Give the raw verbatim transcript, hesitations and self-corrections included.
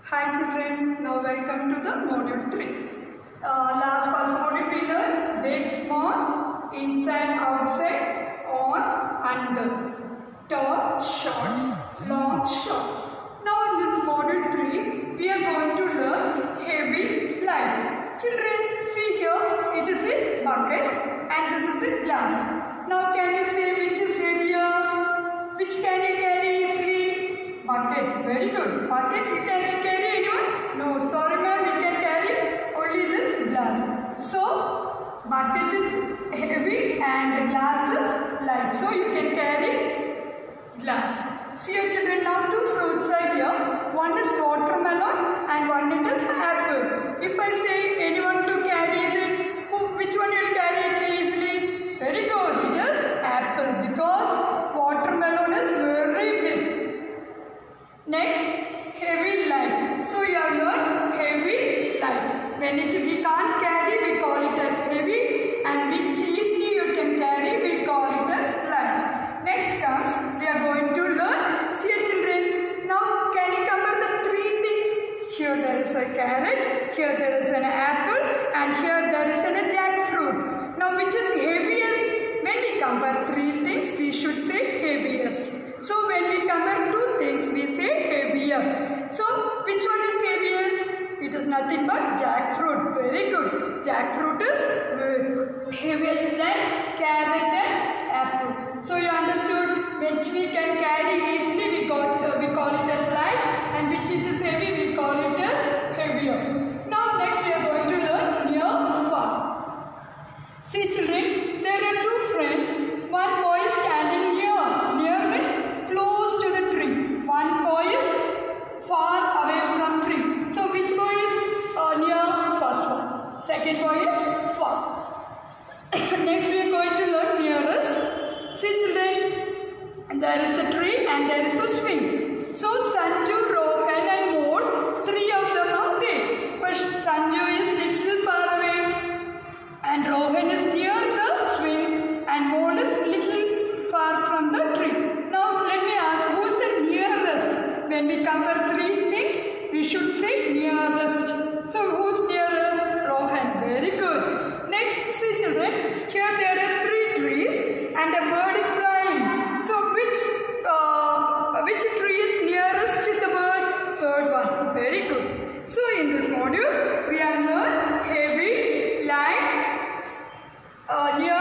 Hi children, now welcome to the module three. Uh, last first module we learned big, small, inside, outside, on, under, tall, short, long, short. Now in this module three we are going to learn heavy, light. Children, see here, it is a bucket and this is a glass. Now can you say which is heavier? Which can you carry easily? Bucket. Very good. Bucket, you can carry anyone? No. Sorry ma'am, we can carry only this glass. So, bucket is heavy and the glass is light. So, you can carry glass. See your children, now two fruits are here. One is watermelon and one it is apple. If I say anyone to carry it, who, which one will carry it easily? Very good. It is apple because watermelon is very big. Next, heavy light. So you have learned heavy light. When it we can't carry, we call it as heavy, and which easily you can carry, we call it as light. Next comes, we are going to learn. See children, now can you compare the three things? Here there is a carrot, here there is an apple, and here there is a jackfruit. Now which is heaviest? When we compare three things, we should say heaviest. So when we compare two things, we say heavier. So which one is heaviest? It is nothing but jackfruit. Very good. Jackfruit is heaviest than carrot and apple. So you understood which we can carry easily, we call, uh, we call it as light, and which it is heavy, we call it as heavier. Now next we are going to learn near, far. See children, there are two friends. One boy is standing near. Near means close to the tree. One boy is far away from tree. So which boy is uh, near? First one. Second boy is far. Next we are going to learn nearest. See children, there is a tree and there is a swing. So Sanju, Rohan and Mode, three of them are there. But Sanju is little far away and Rohan is near the swing and Mode is little far from the tree. Now let me ask, who is the nearest? When we compare three things, we should say nearest. So who's nearest? Rohan. Very good. Next, see children, here there are three trees and a bird is flying. So which uh, which tree is nearest to the bird? Third one. Very good. So in this module, we have learned heavy, light, uh, near